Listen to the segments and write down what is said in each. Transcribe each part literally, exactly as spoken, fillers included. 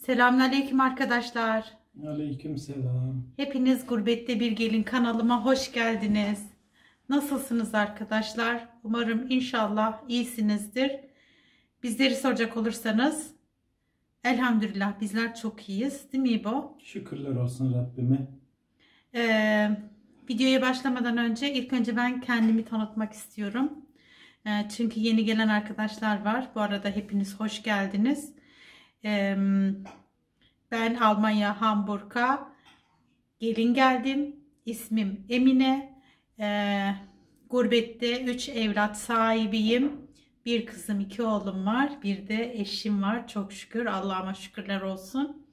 Selamünaleyküm arkadaşlar. Aleykümselam. Hepiniz Gurbette Bir Gelin kanalıma hoş geldiniz. Nasılsınız arkadaşlar? Umarım inşallah iyisinizdir. Bizleri soracak olursanız elhamdülillah bizler çok iyiyiz. Değil mi İbo? Şükürler olsun Rabbime. Ee, videoya başlamadan önce ilk önce ben kendimi tanıtmak istiyorum. Ee, çünkü yeni gelen arkadaşlar var. Bu arada hepiniz hoş geldiniz. Ee, Ben Almanya, Hamburg'a gelin geldim. İsmim Emine. Ee, gurbette üç evlat sahibiyim. Bir kızım, iki oğlum var. Bir de eşim var. Çok şükür. Allah'ıma şükürler olsun.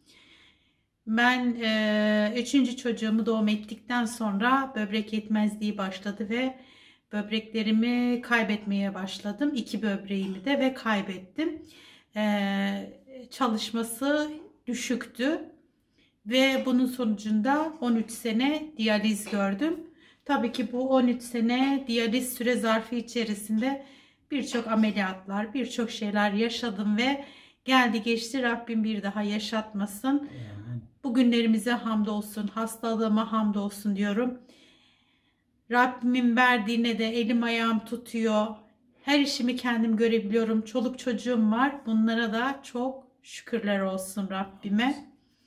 Ben e, üçüncü çocuğumu doğum ettikten sonra böbrek yetmezliği başladı ve böbreklerimi kaybetmeye başladım. İki böbreğimi de ve kaybettim. Ee, çalışması düşüktü ve bunun sonucunda on üç sene diyaliz gördüm. Tabii ki bu on üç sene diyaliz süre zarfı içerisinde birçok ameliyatlar, birçok şeyler yaşadım ve geldi geçti, Rabbim bir daha yaşatmasın. Bugünlerimize hamdolsun, hastalığıma hamdolsun diyorum. Rabbimin verdiğine de elim ayağım tutuyor. Her işimi kendim görebiliyorum. Çoluk çocuğum var. Bunlara da çok şükürler olsun Rabbime.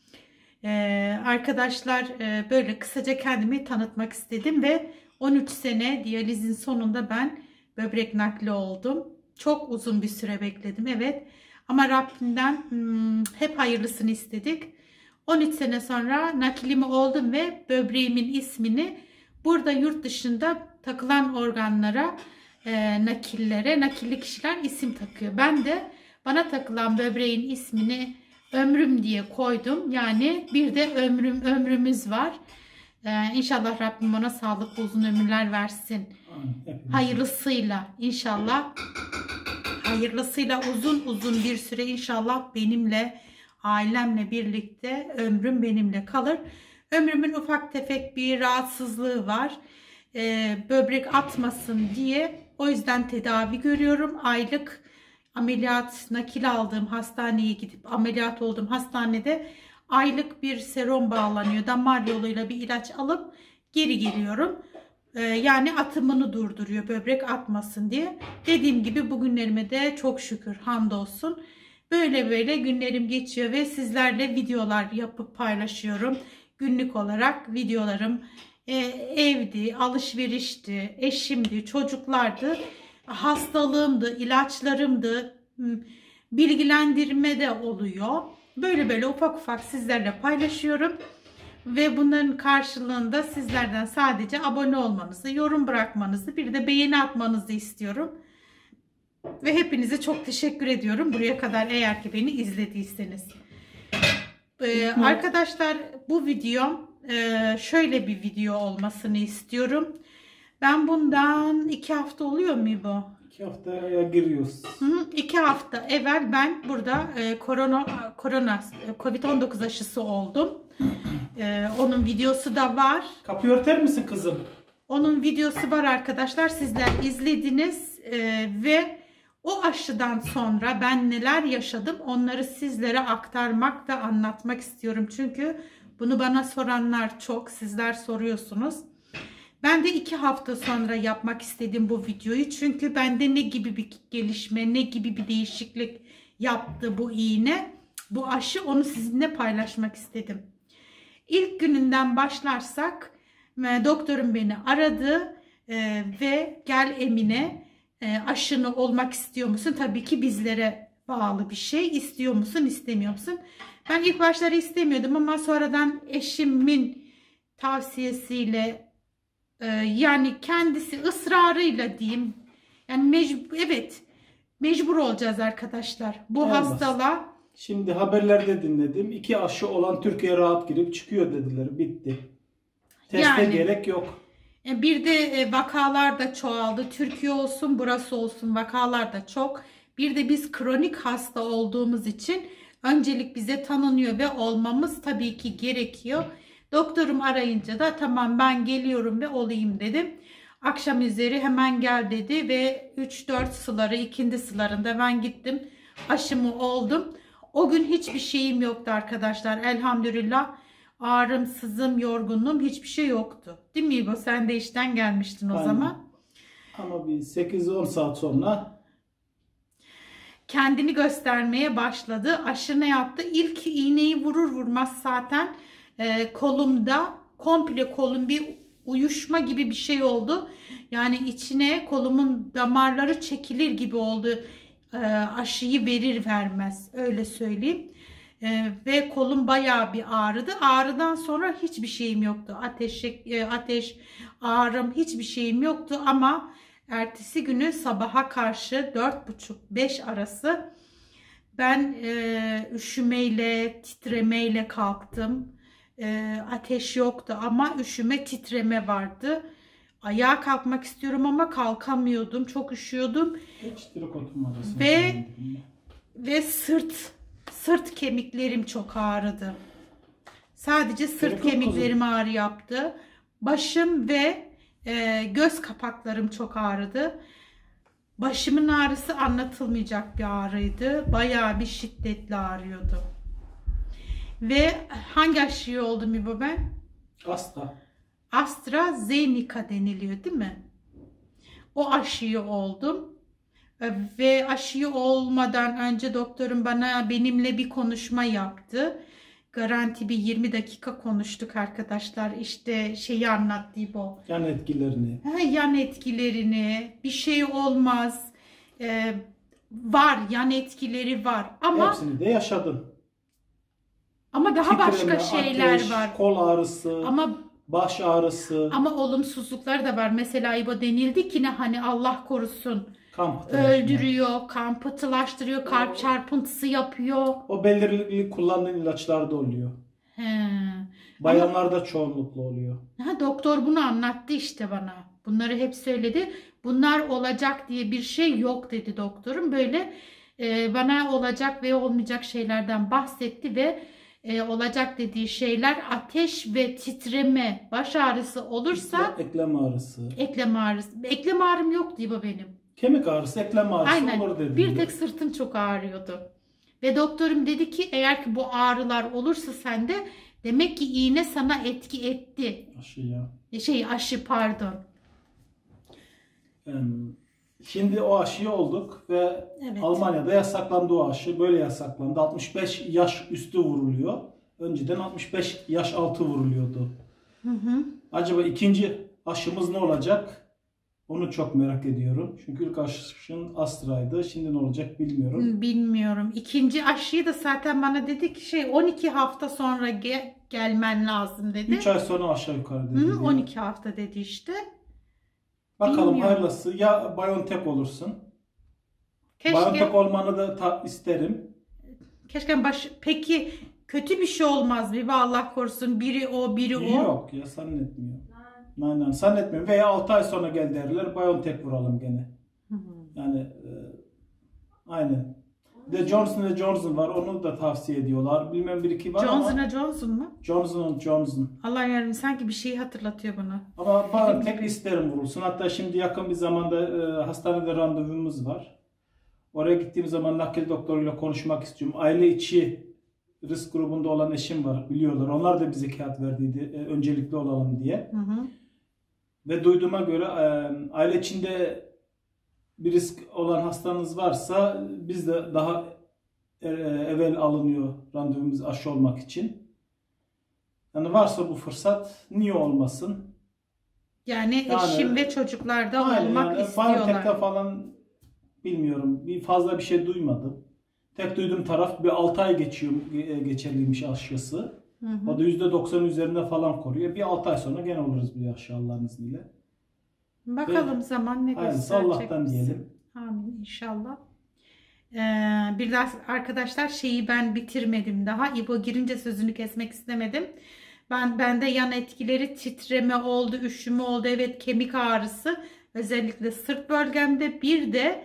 Ee, arkadaşlar e, böyle kısaca kendimi tanıtmak istedim ve on üç sene diyalizin sonunda ben böbrek nakli oldum. Çok uzun bir süre bekledim, evet. Ama Rabbimden hmm, hep hayırlısını istedik. on üç sene sonra naklimi oldum ve böbreğimin ismini burada yurt dışında takılan organlara, e, nakillere, nakilli kişiler isim takıyor. Ben de bana takılan böbreğin ismini ömrüm diye koydum. Yani bir de ömrüm ömrümüz var. Ee, İnşallah Rabbim ona sağlıklı uzun ömürler versin. Hayırlısıyla inşallah. Hayırlısıyla uzun uzun bir süre inşallah benimle, ailemle birlikte ömrüm benimle kalır. Ömrümün ufak tefek bir rahatsızlığı var. Ee, böbrek atmasın diye. O yüzden tedavi görüyorum. Aylık ameliyat, nakil aldığım hastaneye gidip ameliyat olduğum hastanede aylık bir serum bağlanıyor. Damar yoluyla bir ilaç alıp geri geliyorum. Ee, yani atımını durduruyor böbrek atmasın diye. Dediğim gibi bugünlerime de çok şükür hamdolsun. Böyle böyle günlerim geçiyor ve sizlerle videolar yapıp paylaşıyorum. Günlük olarak videolarım e, evdi, alışverişti, eşimdi, çocuklardı. Hastalığımdı, ilaçlarımdı, bilgilendirme de oluyor. Böyle böyle ufak ufak sizlerle paylaşıyorum. Ve bunların karşılığında sizlerden sadece abone olmanızı, yorum bırakmanızı, bir de beğeni atmanızı istiyorum. Ve hepinize çok teşekkür ediyorum. Buraya kadar eğer ki beni izlediyseniz. Ee, arkadaşlar bu video şöyle bir video olmasını istiyorum. Ben bundan iki hafta oluyor mu bu? İki haftaya giriyoruz. Hı, iki hafta evvel ben burada e, korona, korona, kovid on dokuz aşısı oldum. E, onun videosu da var. Kapıyı örter misin kızım? Onun videosu var arkadaşlar. Sizler izlediniz e, ve o aşıdan sonra ben neler yaşadım onları sizlere aktarmak da anlatmak istiyorum. Çünkü bunu bana soranlar çok. Sizler soruyorsunuz. Ben de iki hafta sonra yapmak istedim bu videoyu. Çünkü bende ne gibi bir gelişme, ne gibi bir değişiklik yaptı bu iğne, bu aşı, onu sizinle paylaşmak istedim. İlk gününden başlarsak doktorum beni aradı e, ve gel Emine, e, aşını olmak istiyor musun? Tabii ki bizlere bağlı bir şey. İstiyor musun, istemiyor musun? Ben ilk başları istemiyordum ama sonradan eşimin tavsiyesiyle, yani kendisi ısrarıyla diyeyim. Yani mecbur, evet mecbur olacağız arkadaşlar. Bu Olmaz. hastalığa. Şimdi haberlerde dinledim. İki aşı olan Türkiye rahat girip çıkıyor dediler. Bitti. Teste Yani, gerek yok. Bir de vakalar da çoğaldı. Türkiye olsun, burası olsun, vakalar da çok. Bir de biz kronik hasta olduğumuz için öncelik bize tanınıyor ve olmamız tabii ki gerekiyor. Doktorum arayınca da tamam ben geliyorum ve olayım dedim. Akşam üzeri hemen gel dedi ve üç dört suları, ikindi sularında ben gittim. Aşımı oldum. O gün hiçbir şeyim yoktu arkadaşlar. Elhamdülillah. Ağrım, sızım, yorgunluğum hiçbir şey yoktu. Değil mi İbo? Sen de işten gelmiştin o Aynen. zaman. Ama bir sekiz on saat sonra kendini göstermeye başladı. Aşı ne yaptı? İlk iğneyi vurur vurmaz zaten e, kolumda komple kolum bir uyuşma gibi bir şey oldu. Yani içine kolumun damarları çekilir gibi oldu. E, aşıyı verir vermez öyle söyleyeyim. E, ve kolum bayağı bir ağrıdı. Ağrıdan sonra hiçbir şeyim yoktu. Ateş, e, ateş, ağrım hiçbir şeyim yoktu ama ertesi günü sabaha karşı dört buçuk beş arası ben e, üşümeyle, titremeyle kalktım. E, ateş yoktu ama üşüme, titreme vardı. Ayağa kalkmak istiyorum ama kalkamıyordum. Çok üşüyordum. hiç direkt oturmadasın. Ve ve sırt sırt kemiklerim çok ağrıdı. Sadece sırt Direkt kemiklerim ağrı yaptı. Başım ve e, göz kapaklarım çok ağrıdı. Başımın ağrısı anlatılmayacak bir ağrıydı. Bayağı bir şiddetli ağrıyordu. Ve hangi aşıyı oldum İbo ben? Asla. AstraZeneca deniliyor değil mi? O aşıyı oldum. Ve aşıyı olmadan önce doktorum bana benimle bir konuşma yaptı. Garanti bir yirmi dakika konuştuk arkadaşlar. İşte şeyi anlattı bu. Yan etkilerini. Ha, yan etkilerini, bir şey olmaz. Ee, var, yan etkileri var. Ama hepsini de yaşadın. ama daha Titreme, başka şeyler ateş, var. kol ağrısı, Ama baş ağrısı, ama olumsuzluklar da var. Mesela İbo denildi ki ne hani Allah korusun. kan pıhtılaşma. Öldürüyor, kan pıhtılaştırıyor, kalp çarpıntısı yapıyor. O belirli kullandığın ilaçlarda oluyor. He. Bayanlarda Ama, çoğunlukla oluyor. Ha, doktor bunu anlattı işte bana. Bunları hep söyledi. Bunlar olacak diye bir şey yok dedi doktorum. Böyle e, bana olacak ve olmayacak şeylerden bahsetti ve e, olacak dediği şeyler ateş ve titreme, baş ağrısı olursa eklem ağrısı. Eklem ağrısı. Eklem ağrım yok diye bu benim. Kemik ağrısı, eklem ağrısı Aynen. olur dedi. Bir tek sırtım çok ağrıyordu. Ve doktorum dedi ki eğer ki bu ağrılar olursa sende demek ki iğne sana etki etti. Aşı ya. Şey aşı pardon. Şimdi o aşıyı olduk ve Evet. Almanya'da yasaklandı o aşı. Böyle yasaklandı. altmış beş yaş üstü vuruluyor. Önceden altmış beş yaş altı vuruluyordu. Hı hı. Acaba ikinci aşımız ne olacak? Onu çok merak ediyorum. Çünkü ilk aşın Astra'ydı. Şimdi ne olacak bilmiyorum. Bilmiyorum. İkinci aşıyı da zaten bana dedi ki şey on iki hafta sonra ge gelmen lazım dedi. üç ay sonra aşağı yukarı dedi. Hı, on iki hafta dedi işte. Bakalım Bilmiyorum. hayırlısı. Ya BioNTech olursun. Keşke, BioNTech olmanı da ta isterim. keşke baş... Peki kötü bir şey olmaz mı? Allah korusun biri o biri o. Yok ya zannetmiyorum. Aynen zannetmiyorum. Veya altı ay sonra gel derler. BioNTech vuralım gene. Hı hı. Yani e, aynen. De Johnson ve Johnson var. Onu da tavsiye ediyorlar. Bilmem bir iki var Johnson ama. Johnson mu? Johnson Johnson. Allah yardımcısı sanki bir şeyi hatırlatıyor bana. Ama BioNTech isterim vurulsun. Hatta şimdi yakın bir zamanda e, hastanede randevumuz var. Oraya gittiğim zaman nakil doktoruyla konuşmak istiyorum. Aile içi risk grubunda olan eşim var. Biliyorlar. Onlar da bize kağıt verdiydi. E, öncelikli olalım diye. Hı hı. Ve duyduğuma göre e, aile içinde bir risk olan hastanız varsa biz de daha e, evvel alınıyor randevumuz aşı olmak için. Yani varsa bu fırsat niye olmasın? Yani, Yani eşim ve çocuklar da aynen olmak yani, istiyorlar. BioNTech'te falan bilmiyorum. Bir fazla bir şey duymadım. Tek duyduğum taraf bir altı ay geçiyor geçerliymiş aşısı. Hı hı. O da yüzde doksan üzerinde falan koruyor. Bir altı ay sonra gene oluruz bir aşı Allah'ın izniyle. Bakalım Ve zaman ne hayırlısı gösterecek Allah'tan bize. diyelim. Amin inşallah. Ee, bir daha arkadaşlar şeyi ben bitirmedim daha. İbo girince sözünü kesmek istemedim. Ben bende yan etkileri titreme oldu, üşüme oldu. Evet kemik ağrısı. Özellikle sırt bölgemde. Bir de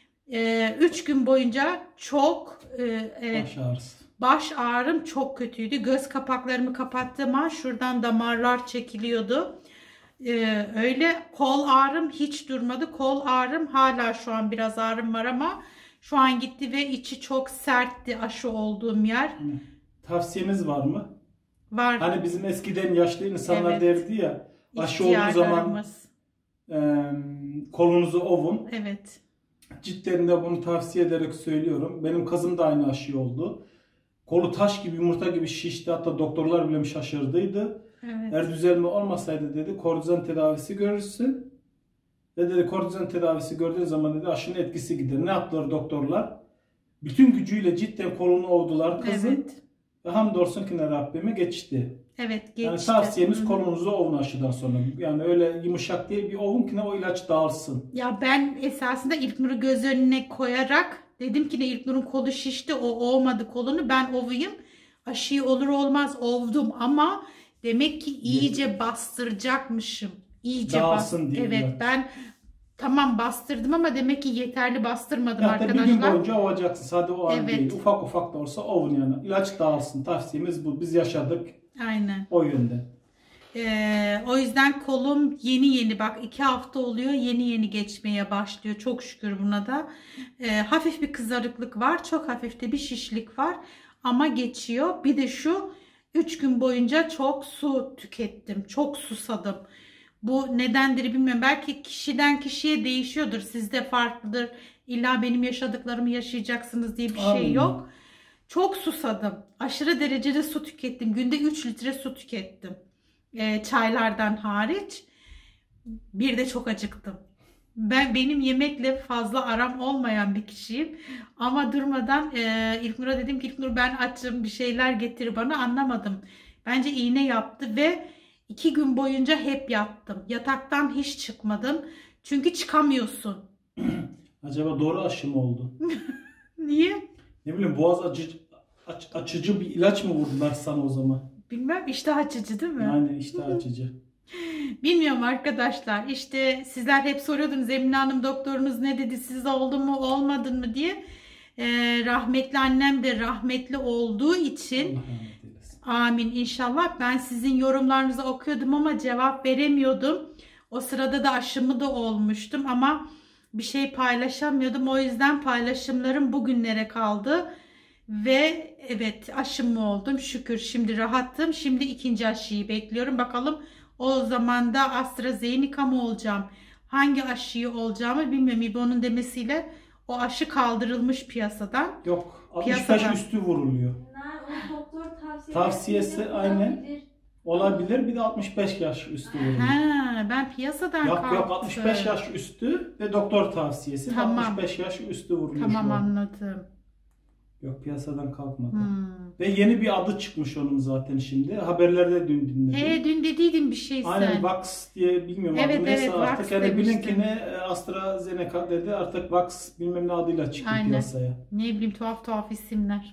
üç gün boyunca çok e, evet, Baş ağrısı. baş ağrım çok kötüydü. Göz kapaklarımı kapattığım an şuradan damarlar çekiliyordu. Ee, öyle kol ağrım hiç durmadı. Kol ağrım hala şu an biraz ağrım var ama Şu an gitti ve içi çok sertti aşı olduğum yer. Tavsiyeniz var mı? Var. Hani bizim eskiden yaşlı insanlar Evet. derdi ya, aşı olduğu zaman e, kolunuzu ovun. Evet. Cidden de bunu tavsiye ederek söylüyorum. Benim kızım da aynı aşı oldu. Kolu taş gibi, yumurta gibi şişti. Hatta doktorlar bile şaşırdıydı. Evet. Eğer düzelme olmasaydı dedi, kortizon tedavisi görürsün. Ve dedi kortizon tedavisi gördüğün zaman dedi aşının etkisi gider. Ne yaptılar doktorlar? Bütün gücüyle cidden kolunu ovdular kızın. Evet. Ve hamdolsun ki ne Rabbime geçti. Evet, geçti. Yani tavsiyemiz Hı-hı. kolunuzu ovun aşıdan sonra. Yani öyle yumuşak değil, bir ovun ki ne o ilaç dağılsın. Ya ben esasında İlknur'u göz önüne koyarak dedim ki ne İlknur'un kolu şişti, o ovmadı kolunu, ben ovayım. Aşıyı olur olmaz ovdum ama demek ki iyice bastıracakmışım. İyice Dağılsın diye. Evet, ben tamam bastırdım ama demek ki yeterli bastırmadım Ya arkadaşlar. bir gün boyunca ovacaksın. Sadece o an Evet. değil. Ufak ufak da olsa ovun yani. İlaç dağılsın. Tavsiyemiz bu. Biz yaşadık. Aynen. O yönde. Ee, o yüzden kolum yeni yeni, bak iki hafta oluyor, yeni yeni geçmeye başlıyor. Çok şükür buna da. Ee, hafif bir kızarıklık var. Çok hafif de bir şişlik var. Ama geçiyor. Bir de şu üç gün boyunca çok su tükettim. Çok susadım. Bu nedendir bilmiyorum. Belki kişiden kişiye değişiyordur. Sizde farklıdır. İlla benim yaşadıklarımı yaşayacaksınız diye bir şey Aynen. yok. Çok susadım. Aşırı derecede su tükettim. Günde üç litre su tükettim. E, çaylardan hariç. Bir de çok acıktım. Ben benim yemekle fazla aram olmayan bir kişiyim. Ama durmadan e, İlknur'a dedim ki İlknur ben açım, bir şeyler getir bana, anlamadım. Bence iğne yaptı ve iki gün boyunca hep yattım. Yataktan hiç çıkmadım. Çünkü çıkamıyorsun. Acaba doğru aşı mı oldu? Niye? Ne bileyim boğaz acı, aç, açıcı bir ilaç mı vurdular sana o zaman? Bilmem, iştah açıcı değil mi? Yani iştah açıcı. Bilmiyorum arkadaşlar. İşte sizler hep soruyordunuz Emine Hanım doktorunuz ne dedi, siz oldu mu olmadın mı diye. Ee, rahmetli annem de rahmetli olduğu için Allah rahmet eylesin. Amin inşallah, ben sizin yorumlarınızı okuyordum ama cevap veremiyordum. O sırada da aşımı da olmuştum ama bir şey paylaşamıyordum. O yüzden paylaşımlarım bugünlere kaldı. Ve evet, aşımı oldum şükür, şimdi rahattım. Şimdi ikinci aşıyı bekliyorum. Bakalım o zaman da AstraZeneca mı olacağım? Hangi aşıyı olacağımı bilmiyorum. İbo'nun demesiyle o aşı kaldırılmış piyasadan. Yok. altmış beş Piyasadan. üstü vuruluyor. O doktor tavsiye Tavsiyesi aynen. Olabilir. Bir de altmış beş yaş üstü vuruluyor. Ha, ben piyasadan Yok kalktım. yok altmış beş yaş üstü ve doktor tavsiyesi. Tamam. altmış beş yaş üstü vuruluyor. Tamam, şu an. anladım. Yok piyasadan kalkmadı. Hmm. Ve yeni bir adı çıkmış onun zaten şimdi. Haberlerde dün dinledim. He, dün dediydin bir şey sen. Aynen Vax diye bilmiyorum Evet, adı neyse evet, artık. Vax Yani bilin demiştin. ki ne AstraZeneca dedi artık Vax bilmem ne adıyla çıktı Aynen. piyasaya. Ne bileyim, tuhaf tuhaf isimler.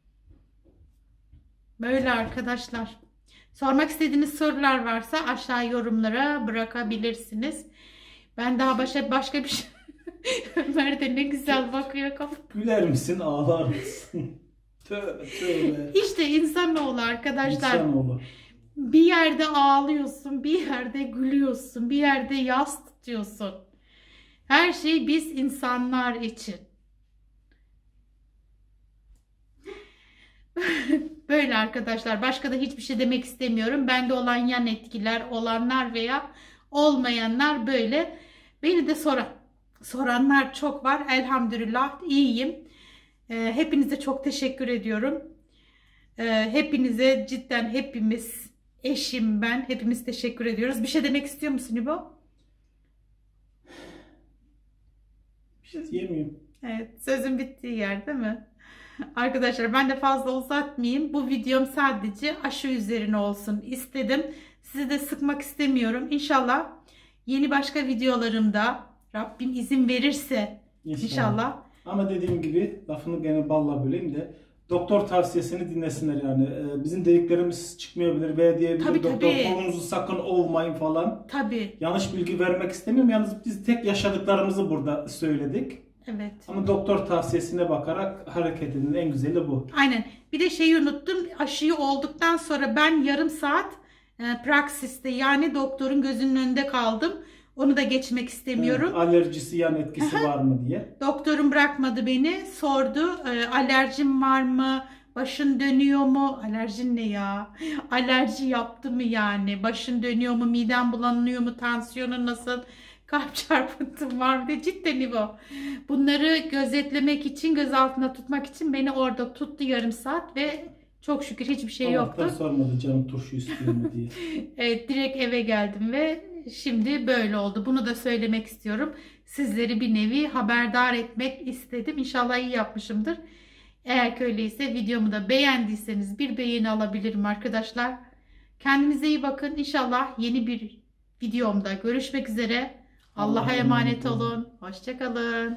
Böyle arkadaşlar. Sormak istediğiniz sorular varsa aşağı yorumlara bırakabilirsiniz. Ben daha başka başka bir şey... Ömer de ne güzel bakıyor kafam. Güler misin ağlar mısın? Tövbe tövbe. İşte insanoğlu arkadaşlar. İnsanoğlu. Bir yerde ağlıyorsun, bir yerde gülüyorsun, bir yerde yas tutuyorsun. Her şey biz insanlar için. Böyle arkadaşlar. Başka da hiçbir şey demek istemiyorum. Bende olan yan etkiler, olanlar veya olmayanlar böyle. Beni de soran, soranlar çok var. Elhamdülillah iyiyim. Ee, hepinize çok teşekkür ediyorum. Ee, hepinize cidden hepimiz, eşim ben, hepimiz teşekkür ediyoruz. Bir şey demek istiyor musun İbo? Bir şey diyemiyorum. Evet, sözün bittiği yer değil mi? Arkadaşlar ben de fazla uzatmayayım. Bu videom sadece aşı üzerine olsun istedim. Sizi de sıkmak istemiyorum. İnşallah yeni başka videolarımda Rabbim izin verirse İnşallah. inşallah. Ama dediğim gibi lafını gene balla böleyim de doktor tavsiyesini dinlesinler yani. Ee, bizim dediklerimiz çıkmayabilir veya diyebilir Tabii, doktor tabii. kolunuzu sakın ovmayın falan. Tabii. Yanlış bilgi vermek istemiyorum. Yalnız biz tek yaşadıklarımızı burada söyledik. Evet. Ama doktor tavsiyesine bakarak hareket edin. En güzeli bu. Aynen. Bir de şeyi unuttum. Aşıyı olduktan sonra ben yarım saat e, praksiste, yani doktorun gözünün önünde kaldım. Onu da geçmek istemiyorum. Evet, alerjisi, yan etkisi var mı diye. Doktorum bırakmadı beni. Sordu. E, alerjim var mı? Başın dönüyor mu? Alerjin ne ya? Alerji yaptı mı yani? Başın dönüyor mu? Miden bulanıyor mu? Tansiyonun nasıl? Kalp çarpıntın var mı? De cidden bu. Bunları gözetlemek için, göz altında tutmak için beni orada tuttu yarım saat ve çok şükür hiçbir şey Allah'tan yoktu. sormadı canım turşu istiyor mu diye. Evet, direkt eve geldim ve şimdi böyle oldu. Bunu da söylemek istiyorum. Sizleri bir nevi haberdar etmek istedim. İnşallah iyi yapmışımdır. Eğer ki öyleyse videomu da beğendiyseniz bir beğeni alabilirim arkadaşlar. Kendinize iyi bakın. İnşallah yeni bir videomda görüşmek üzere. Allah'a emanet olun. Hoşça kalın.